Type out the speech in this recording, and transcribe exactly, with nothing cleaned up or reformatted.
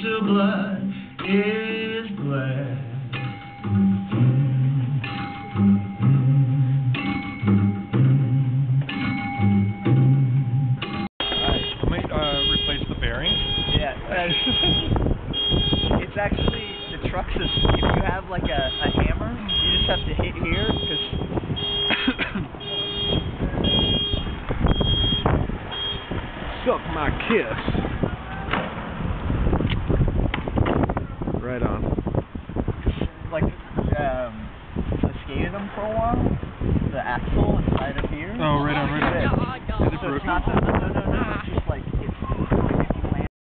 till blood is bled. It's actually, the truck's a, if you have like a, a hammer, you just have to hit here, because suck my kiss. Right on. Like, um, I skated them for a while, the axle inside of here. Oh, right on, right on. So it's not the, no, no, no, it's just like, it's